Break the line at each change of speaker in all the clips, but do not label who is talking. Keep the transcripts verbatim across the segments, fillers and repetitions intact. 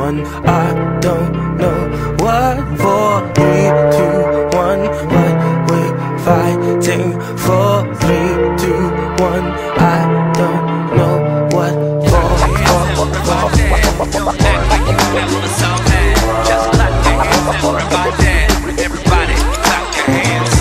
one. I don't know what for. Three, two, one. What we're fighting for. Three, two, one. I don't know what for. Just clap your hands, everybody. Everybody, clap your hands.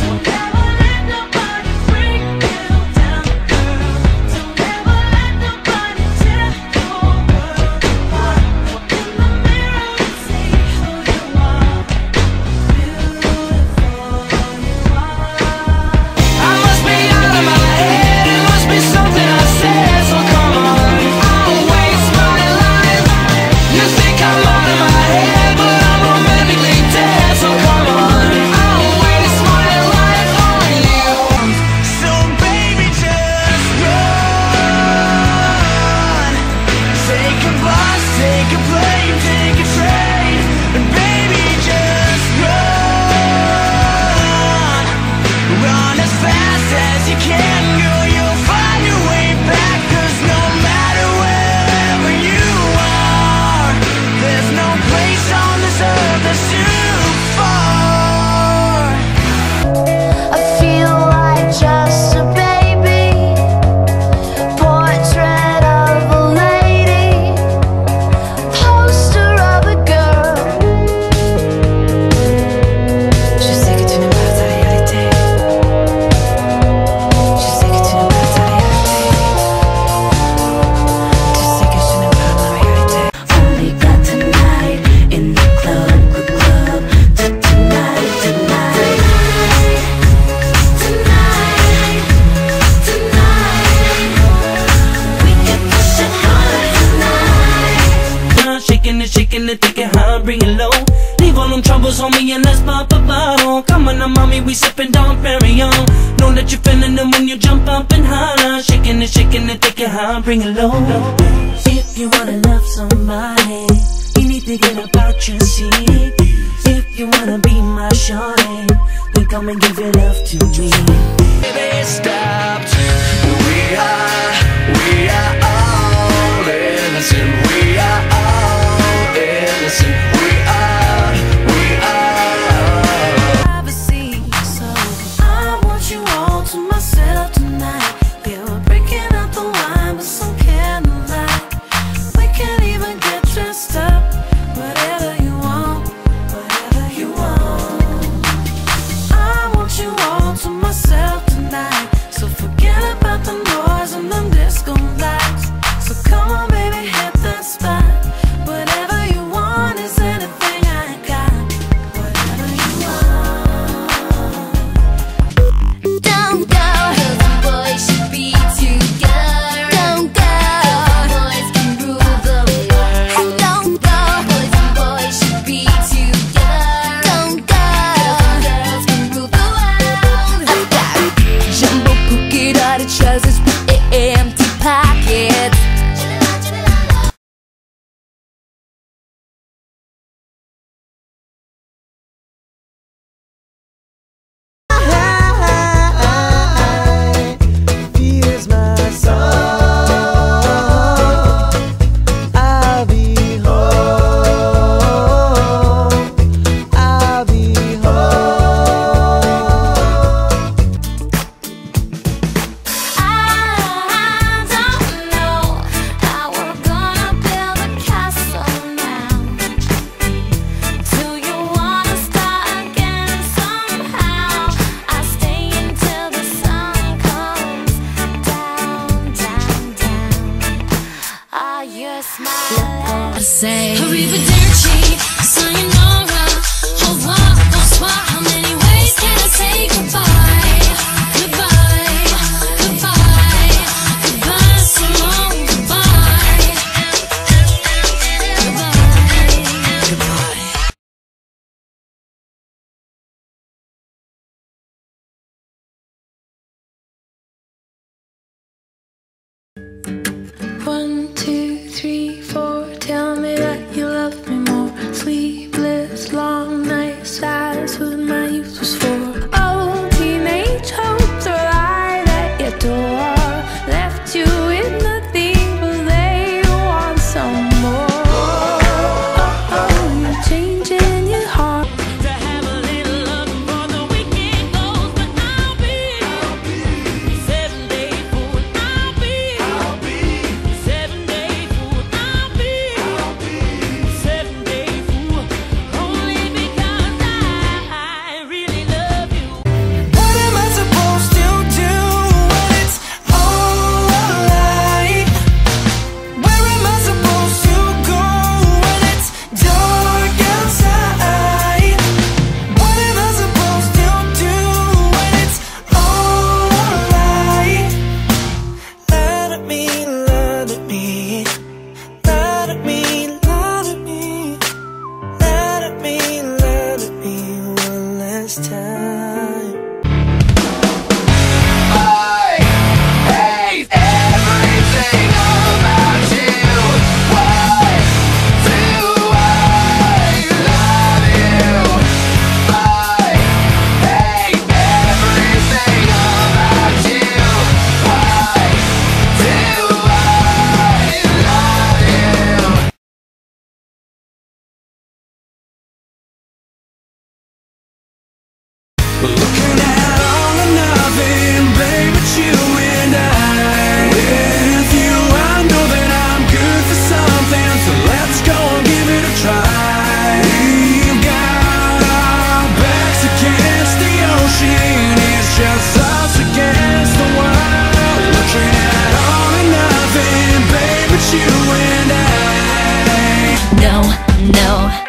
On me and let's pop a bottle. Come on now, mommy, we sippin', don't carry on. Know that you're feeling it when you jump up and holler. Shaking it, shaking it, take it high, bring it low. If you wanna love somebody, you need to get about your seat. If you wanna be my shorty, then come and give your love to me. Baby, stop. We are, we are all innocent. We are all innocent. We are.
Say arrivederci, sayonara, au revoir, bonsoir. How many ways can I say goodbye? Goodbye, goodbye, goodbye, so long, goodbye, goodbye, goodbye. One, two, three, four. Tell me that you love me more. Sleepless no, no.